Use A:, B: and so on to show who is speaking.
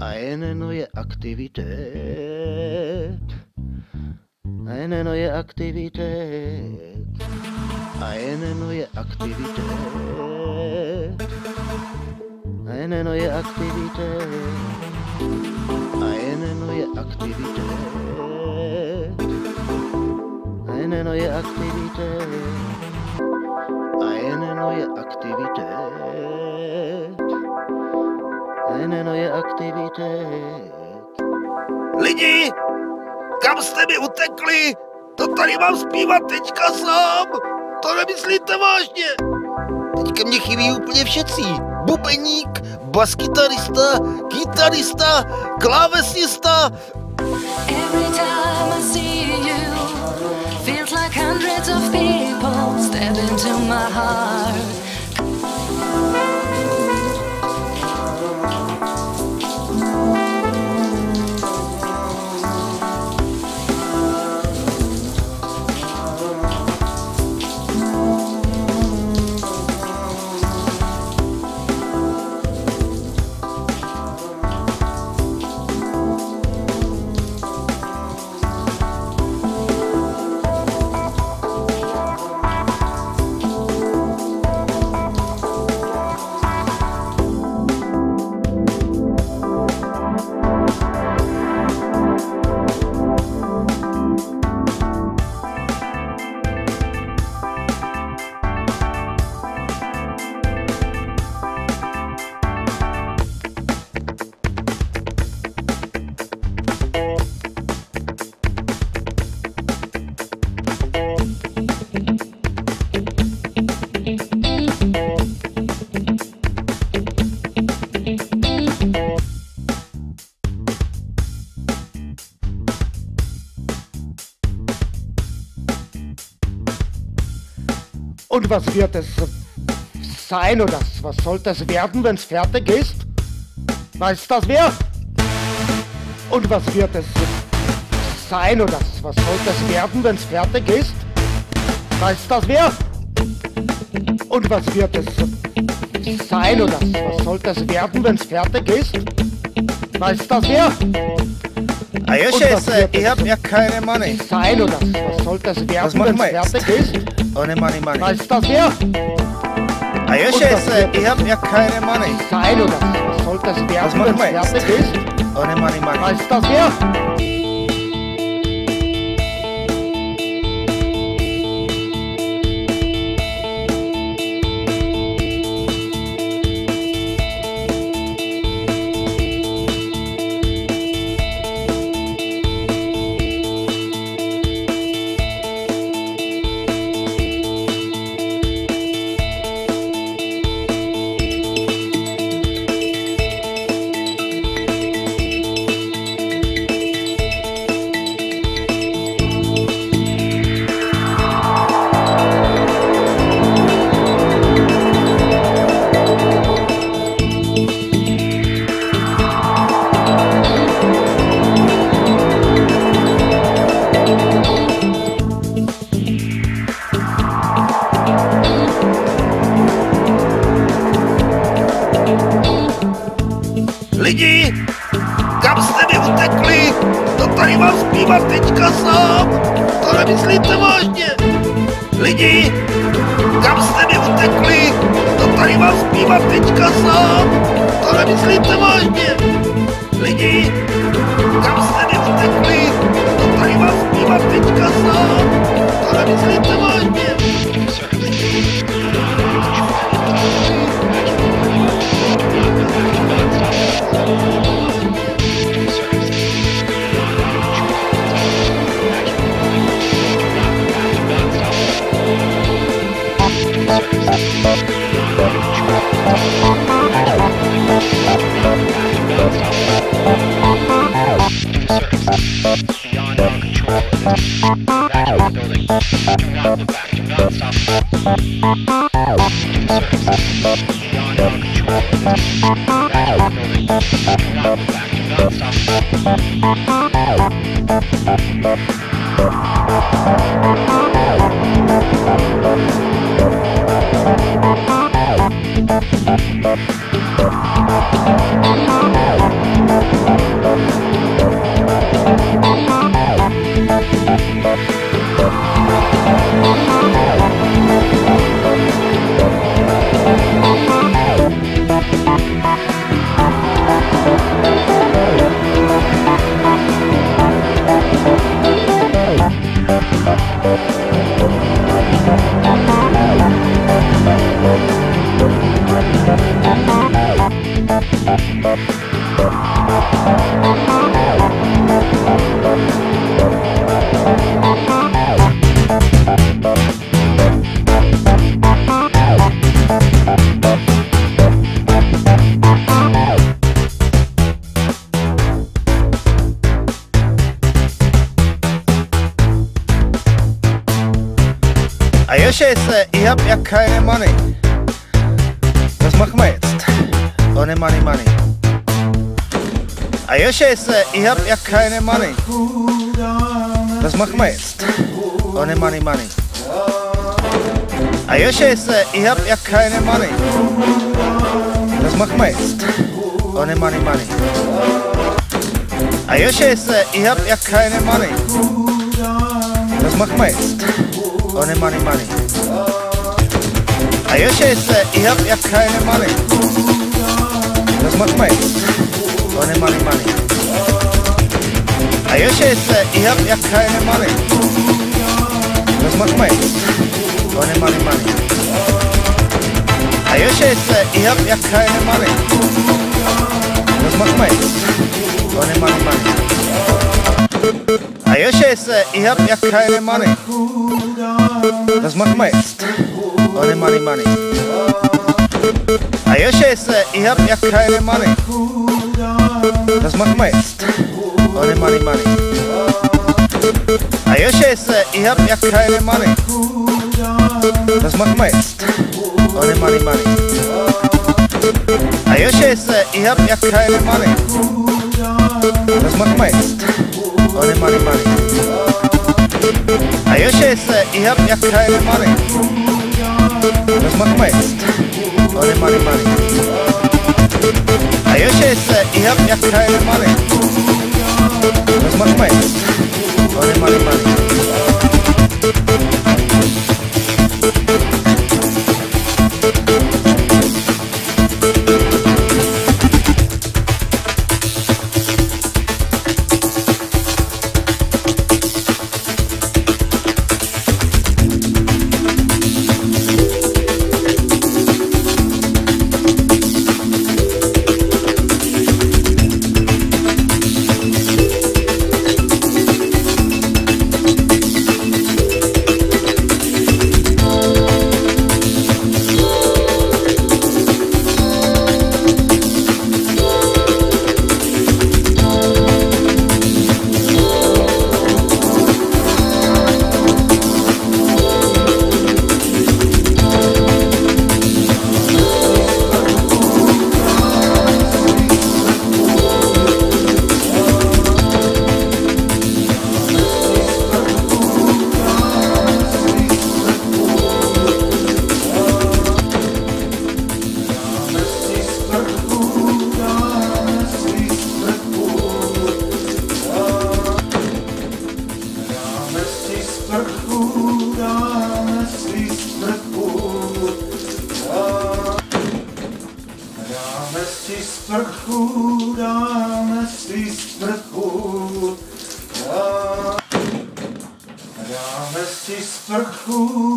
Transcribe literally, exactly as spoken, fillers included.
A: Eine neue Aktivität. Eine neue Aktivität. Eine neue Aktivität. Eine neue Aktivität. Eine neue Aktivität. Eine neue Aktivität. Eine neue Aktivität. Eine neue Aktivität.
B: Lidi, kam jste mi utekli? To tady mám zpívat teďka sám. To nemyslíte vážně? Teďka mě chybí úplně všetci. Bubeník, baskytarista, kytarista, klávesnista.
C: Every time I see you, feels like hundreds of people step into my heart.
A: Und was wird es sein oder was soll das werden, wenn es fertig ist? Weiß das wer? Und was wird es sein oder was soll das werden, wenn es fertig ist? Weiß das wer? Und was wird es sein oder was soll das werden, wenn es fertig ist? Weiß das wer?
B: A jo, šéfe, ich hab ja keine Money.
A: Sein oder was soll das werden, wenn es fertig ist?
B: Ohne Money, Money.
A: Weiß das wer?
B: A jo, šéfe, ich hab ja keine Money.
A: Sein oder was soll das werden, wenn es fertig ist?
B: Ohne Money, Money.
A: Weiß das wer?
B: Lidi, kam jste mi utekli? To tady mám zpívat teďka sám. To nemyslíte vážně? Lidi, kam jste mi utekli? To tady mám zpívat teďka sám. To nemyslíte vážně? Lidi, kam jste mi utekli? To tady mám zpívat teďka sám. To nemyslíte vážně?
C: We'll be right back.
B: Scheiße, ich hab ja keine Money. Was machen wir jetzt? Ohne Money, Money. Ah ja, Scheiße, ich hab ja keine Money. Was machen wir jetzt? Ohne Money, Money. Ah ja, Scheiße, ich hab ja keine Money. Was machen wir jetzt? Ohne Money, Money. Ah ja, Scheiße, ich hab ja keine Money. Was machen wir jetzt? Ohne Money, Money. Ah ja, Scheiße, ich hab ja keine Money. Was machen wir jetzt? Ohne Money, Money. Ah ja, Scheiße, ich hab ja keine Money. Was machen wir jetzt? Ohne Money, Money. Ah ja, Scheiße, ich hab ja keine Money. Was machen wir jetzt? Ohne Money, Money. Ah ja, Scheiße, ich hab ja keine Money. Was machen wir jetzt? Ohne Money, Money. Ah ja, Scheiße, ich hab ja keine Money. Was machen wir jetzt? Ohne Money, Money. Ah ja, Scheiße, ich hab ja keine Money. Was machen wir jetzt? Ohne Money, Money. Ah ja, Scheiße, ich hab ja keine Money. Was machen wir jetzt? Ohne Money, Money. Ah ja, Scheiße, ich hab ja keine Money. Was machen wir jetzt? Ohne Money, Money. Ah ja, Scheiße, ich hab ja keine Money. Was machen wir jetzt? Ohne Money, Money.
D: Sprchu